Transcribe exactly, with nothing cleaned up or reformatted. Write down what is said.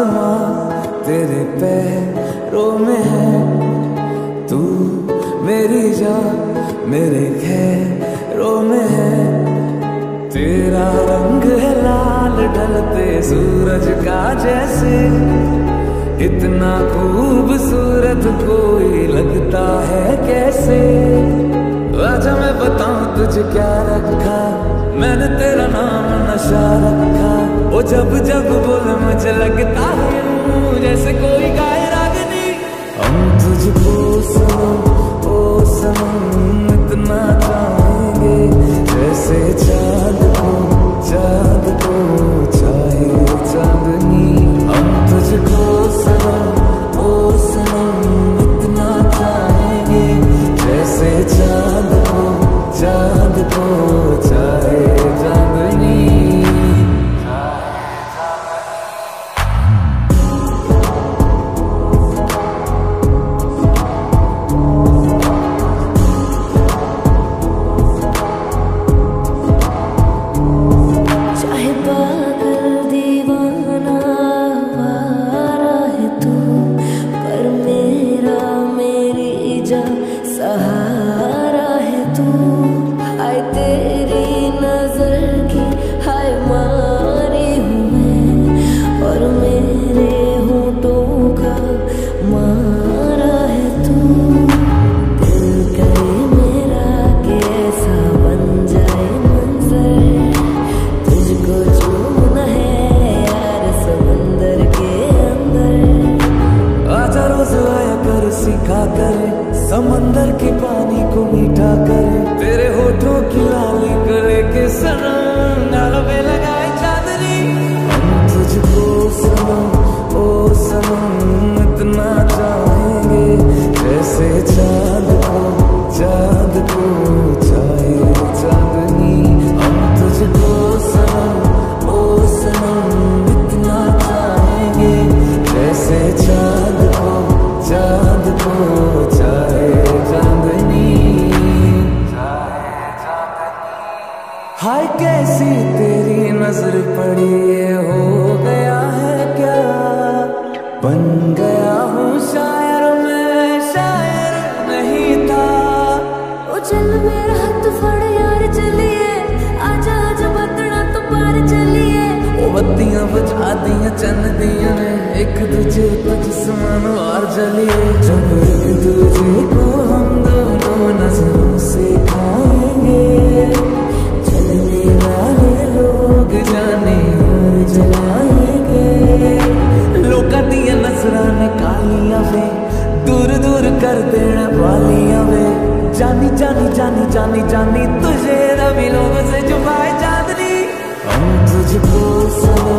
आसमां तेरे पैरों में है, तू मेरी जान मेरे खैरों में है। तेरा रंग है लाल ढलते सूरज का जैसे, इतना खूबसूरत कोई लगता है कैसे। आजा मैं बताऊं तुझे क्या रखा, मैंने तेरा नाम नशा रखा। वो जब जब बोले मुझे लगता है जैसे कोई गाए रागनी। हम तुझको सनम ओ सनम इतना चाहेंगे, जैसे चाँद को चाँद को चाहे चांदनी। हम तुझको सनम ओ सनम इतना चाहेंगे, जैसे चाँद को चाँद को चाहे चांदनी। चाहे पागल दीवाना आवारा है तू, पर मेरा मेरी जान सहारा है तू। हाय तेरी नजर की हाय मारी हूँ मैं, और मेरे होठों का मारा है तू। दिल करे मेरा कैसा बन जाए मंजर, तुझको चूमना है यार समंदर के अंदर। आजा रोज आया कर सीखा करे, समंदर के पानी को मीठा करे। तेरे होठों की लाली को लेके सनम गालों पे लगाए चांदनी। हम तुझको सनम ओ सनम इतना चाहेंगे, जैसे चाँद को चाँद को चाहे चांदनी। हम तुझको सनम ओ सनम इतना चाहेंगे, जैसे चाँद को चाँद को चाहे चांदनी। हाय कैसी तेरी नजर पड़ी, ये हो गया है क्या। बन गया हूँ शायर मैं, शायर नहीं था। ओ चल मेरा हाथ फड़ यार चलिए, आजा आजा बतना तो पार चलिए। वो बत्तियां बुझा दिया चन्न दिया ने, एक दूजे को जिस्मान और जलिए। जब एक दूजे को हम दोनों नजरों से खाएंगे, चलने वाले लोग जाने और जलाएंगे। लोका दिया नजरां ने कालियां वे, दूर दूर कर देना वालियां वे। जानी जानी जानी जानी जानी तुझे रवि लोगों से छुपाए चांदनी। हम तुझको सनम